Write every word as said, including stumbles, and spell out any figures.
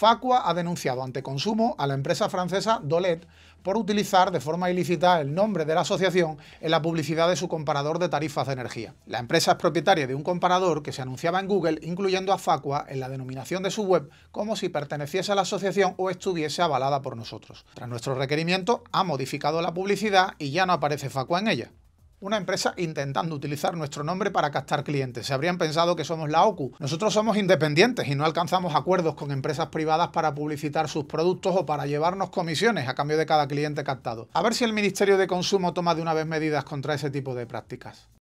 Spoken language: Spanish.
Facua ha denunciado ante Consumo a la empresa francesa Dolet por utilizar de forma ilícita el nombre de la asociación en la publicidad de su comparador de tarifas de energía. La empresa es propietaria de un comparador que se anunciaba en Google, incluyendo a Facua en la denominación de su web, como si perteneciese a la asociación o estuviese avalada por nosotros. Tras nuestro requerimiento, ha modificado la publicidad y ya no aparece Facua en ella. Una empresa intentando utilizar nuestro nombre para captar clientes. Se habrían pensado que somos la O C U. Nosotros somos independientes y no alcanzamos acuerdos con empresas privadas para publicitar sus productos o para llevarnos comisiones a cambio de cada cliente captado. A ver si el Ministerio de Consumo toma de una vez medidas contra ese tipo de prácticas.